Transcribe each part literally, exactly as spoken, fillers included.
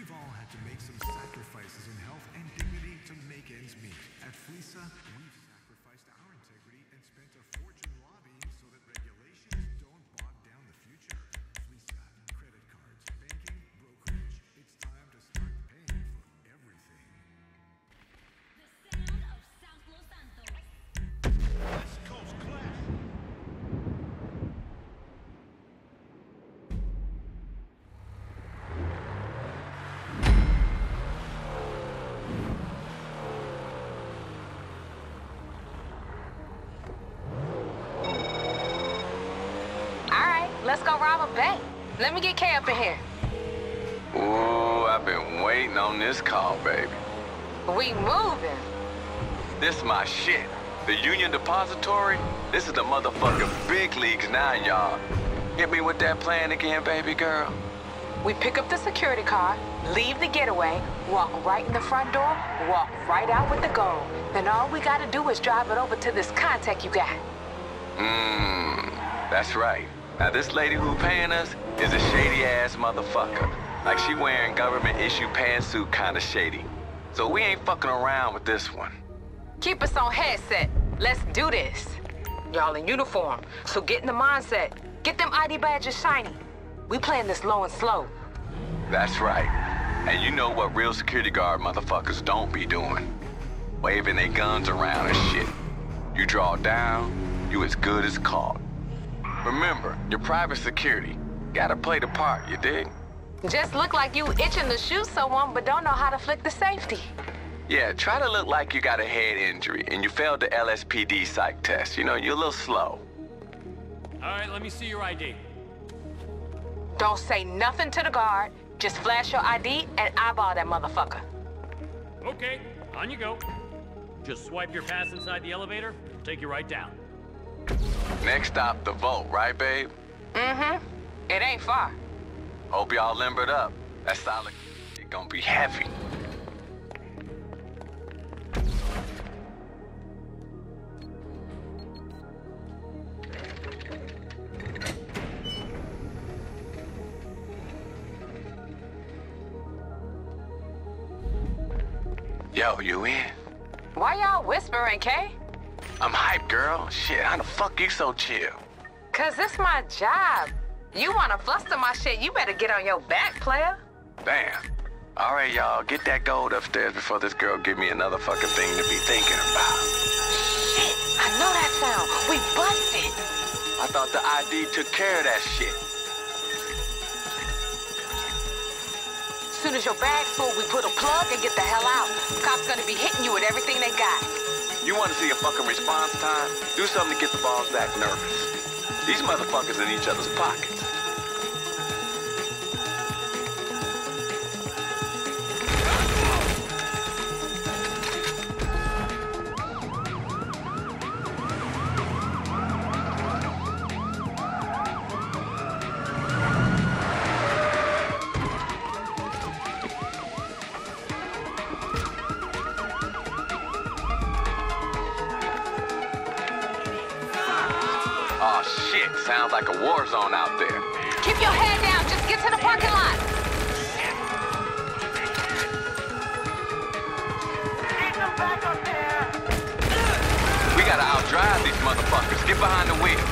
We've all had to make some sacrifices in health and dignity to make ends meet. At Fleesa, we've sacrificed our integrity and spent a fortune lobbying so that regulations don't bog down the future. Fleesa, credit cards, banking, brokerage. It's time to start paying for everything. The sound of South Los Santos. West Coast clash. Let's go rob a bank. Let me get Kay up in here. Ooh, I've been waiting on this call, baby. We moving. This my shit. The Union Depository? This is the motherfucking big leagues now, y'all. Hit me with that plan again, baby girl. We pick up the security car, leave the getaway, walk right in the front door, walk right out with the gold. Then all we gotta do is drive it over to this contact you got. Mmm, that's right. Now this lady who paying us is a shady-ass motherfucker. Like she wearing government-issue pantsuit kinda shady. So we ain't fucking around with this one. Keep us on headset. Let's do this. Y'all in uniform, so get in the mindset. Get them I D badges shiny. We playing this low and slow. That's right. And you know what real security guard motherfuckers don't be doing. Waving their guns around and shit. You draw down, you as good as caught. Remember, your private security. Gotta play the part, you dig? Just look like you itching to shoot someone, but don't know how to flick the safety. Yeah, try to look like you got a head injury and you failed the L S P D psych test. You know, you're a little slow. All right, let me see your I D. Don't say nothing to the guard. Just flash your I D and eyeball that motherfucker. Okay, on you go. Just swipe your pass inside the elevator, take you right down. Next stop, the vault, right, babe? Mm-hmm. It ain't far. Hope y'all limbered up. That solid shit gonna be heavy. Yo, you in? Why y'all whispering, Kay? I'm hyped, girl. Shit, how the fuck you so chill? Cause it's my job. You wanna fluster my shit, you better get on your back, player. Damn. All right, y'all, get that gold upstairs before this girl give me another fucking thing to be thinking about. Shit, I know that sound. We busted. I thought the I D took care of that shit. Soon as your bag's full, we put a plug and get the hell out. Cops gonna be hitting you with everything they got. You want to see a fucking response time? Do something to get the balls that nervous. These motherfuckers in each other's pockets. Sounds like a war zone out there. Keep your head down. Just get to the parking lot. We gotta outdrive these motherfuckers. Get behind the wheel.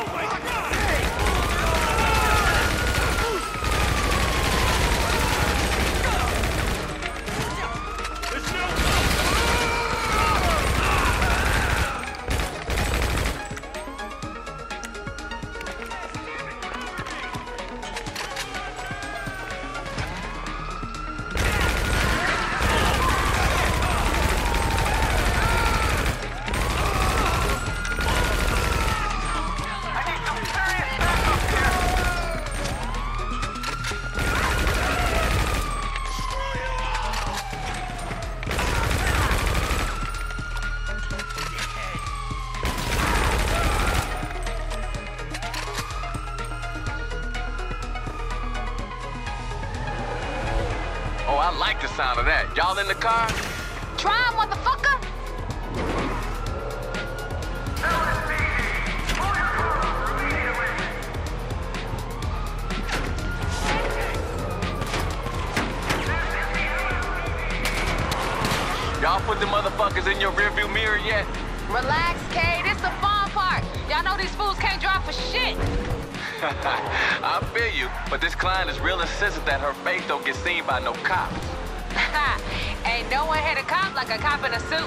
I like the sound of that. Y'all in the car? Try, motherfucker! Y'all put the motherfuckers in your rearview mirror yet? Relax, Kay. This the fun part. Y'all know these fools can't drive for shit. I feel you, but this client is real insistent that her face don't get seen by no cops. Ain't no one hit a cop like a cop in a suit.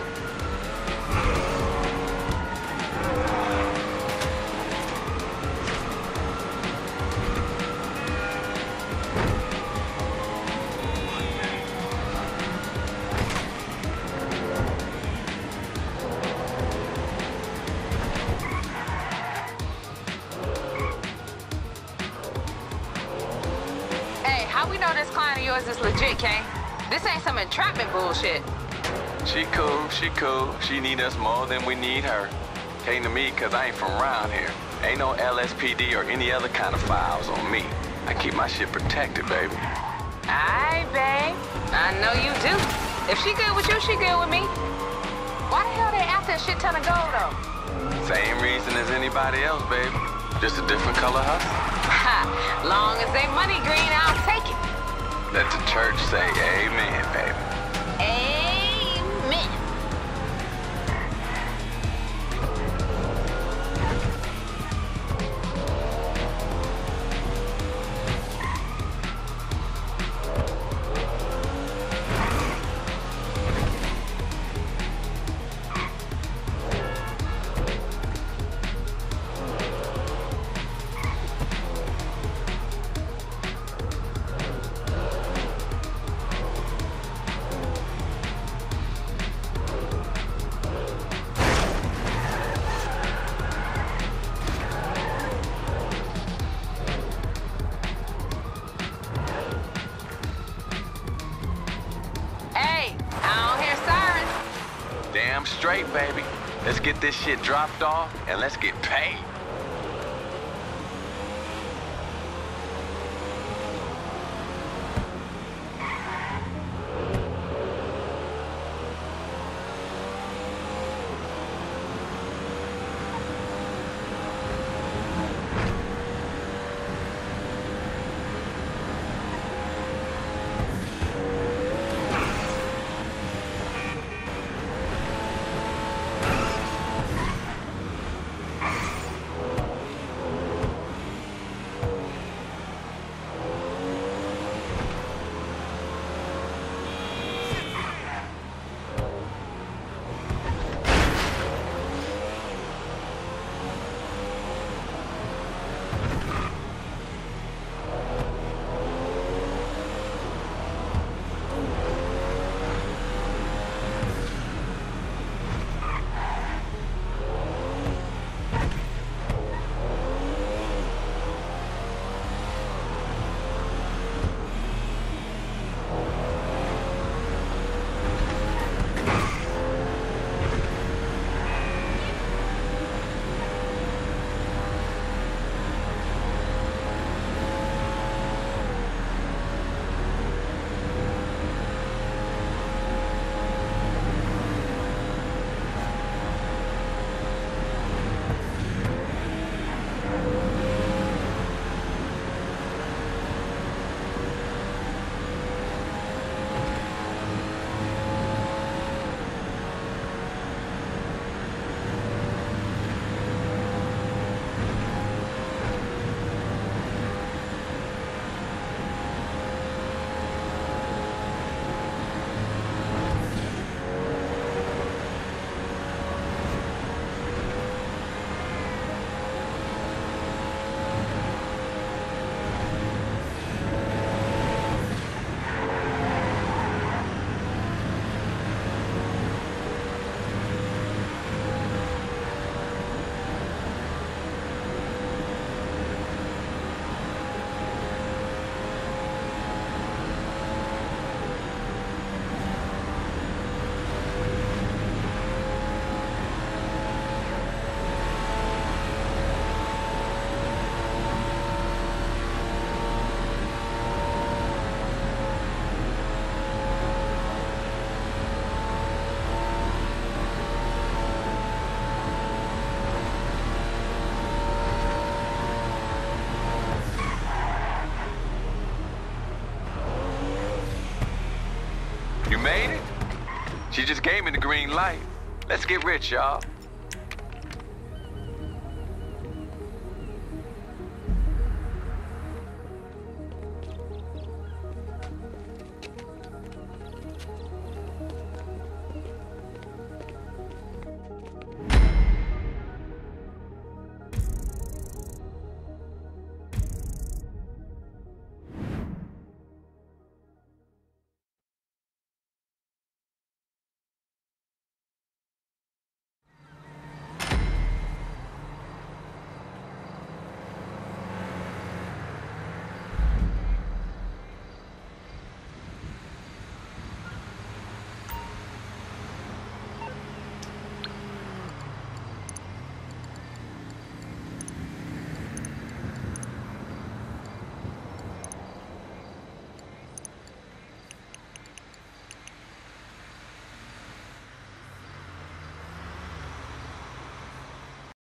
How we know this client of yours is legit, Kane? This ain't some entrapment bullshit. She cool, she cool. She need us more than we need her. Came to me cause I ain't from around here. Ain't no L S P D or any other kind of files on me. I keep my shit protected, baby. Aye, babe. I know you do. If she good with you, she good with me. Why the hell they after a shit ton of gold, though? Same reason as anybody else, baby. Just a different color hustle. Ha! Long as they money green, I'll take it. Let the church say amen, baby. Amen. Damn straight, baby. Let's get this shit dropped off and let's get paid. She just gave me the green light. Let's get rich, y'all.